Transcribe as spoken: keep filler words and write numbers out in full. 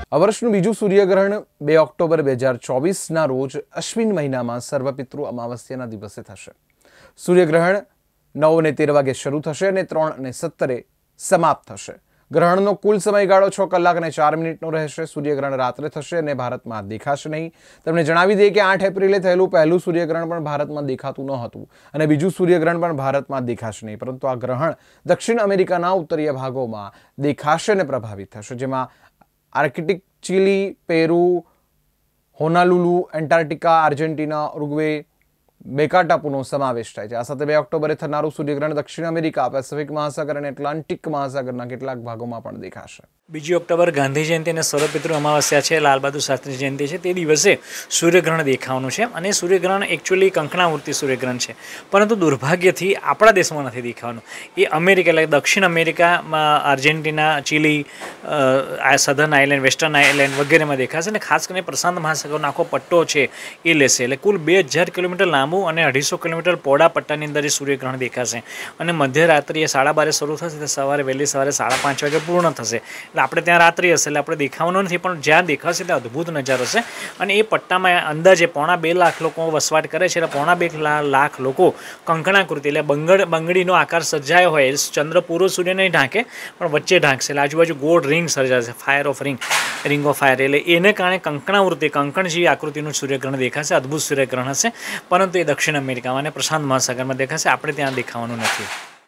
આ વર્ષનું બીજું સૂર્યગ્રહણ બે ઓક્ટોબર બે હજાર ચોવીસના રોજ અશ્વિન મહિનામાં સર્વપિતૃ અમાવસ્યાના દિવસે થશે. સૂર્યગ્રહણ નવ ને તેર વાગે શરૂ થશે અને ત્રણ ને સત્તરે સમાપ્ત થશે. ગ્રહણનો કુલ સમયગાળો છ કલાક અને ચાર મિનિટનો રહેશે. સૂર્યગ્રહણ રાત્રે થશે અને ભારતમાં દેખાશે નહીં. તમને જણાવી દઈએ કે આઠ એપ્રિલે થયેલું પહેલું સૂર્યગ્રહણ પણ ભારતમાં દેખાતું ન હતું અને બીજું સૂર્યગ્રહણ પણ ભારતમાં દેખાશે નહીં, પરંતુ આ ગ્રહણ દક્ષિણ અમેરિકાના ઉત્તરીય ભાગોમાં દેખાશે અને પ્રભાવિત થશે, જેમાં Arctic, Chile, Peru, Honolulu, Antarctica, Argentina, Uruguay, મેકા ટાપુનો સમાવેશ થાય છે. આ સાથે બે ઓક્ટોબરે થનારું સૂર્યગ્રહણ દક્ષિણ અમેરિકા, પેસિફિક મહાસાગર અને એટલાન્ટિક મહાસાગરના કેટલાક ભાગોમાં પણ દેખાશે. બીજી ઓક્ટોબર ગાંધી જયંતિ અને સર્વપિતૃ અમાવસ્યા છે, લાલ બહાદુર શાસ્ત્રી જયંતિ છે. તે દિવસે સૂર્યગ્રહણ દેખાવાનું છે અને સૂર્યગ્રહણ એકચ્યુઅલી કંકણાવૃત્તિ સૂર્યગ્રહણ છે, પરંતુ દુર્ભાગ્યથી આપણા દેશમાં નથી દેખાવાનું. એ અમેરિકા એટલે દક્ષિણ અમેરિકામાં, આર્જેન્ટિના, ચીલી, આ સધર્ન આઇલેન્ડ, વેસ્ટર્ન આઇલેન્ડ વગેરેમાં દેખાશે અને ખાસ કરીને પ્રશાંત મહાસાગરનો આખો પટ્ટો છે એ લેશે. એટલે કુલ બે હજાર કિલોમીટર લાંબુ અને અઢીસો કિલોમીટર પહોળા પટ્ટાની અંદર એ સૂર્યગ્રહણ દેખાશે અને મધ્યરાત્રિએ સાડા બારે શરૂ થશે, તો સવારે વહેલી સવારે સાડા પાંચ વાગે પૂર્ણ થશે. એટલે આપણે ત્યાં રાત્રિ હશે એટલે આપણે દેખાવાનું નથી, પણ જ્યાં દેખાશે ત્યાં અદ્ભુત નજારો હશે. અને એ પટ્ટામાં અંદાજે પોણા બે લાખ લોકો વસવાટ કરે છે. એટલે પોણા બે લાખ લોકો કંકણાકૃતિ એટલે બંગડ બંગડીનો આકાર સર્જાયો હોય. ચંદ્ર પૂરો સૂર્ય નહીં ઢાંકે પણ વચ્ચે ઢાંકશે, એટલે આજુબાજુ ગોળ રિંગ સર્જાશે, fire of ring, ring of fire. એટલે એને કારણે કંકણાવૃત્તિ, કંકણ જેવી આકૃતિનું સૂર્યગ્રહણ દેખાશે. અદ્ભુત સૂર્યગ્રહણ હશે, પરંતુ એ દક્ષિણ અમેરિકામાં અને પ્રશાંત મહાસાગરમાં દેખાશે, આપણે ત્યાં દેખાવાનું નથી.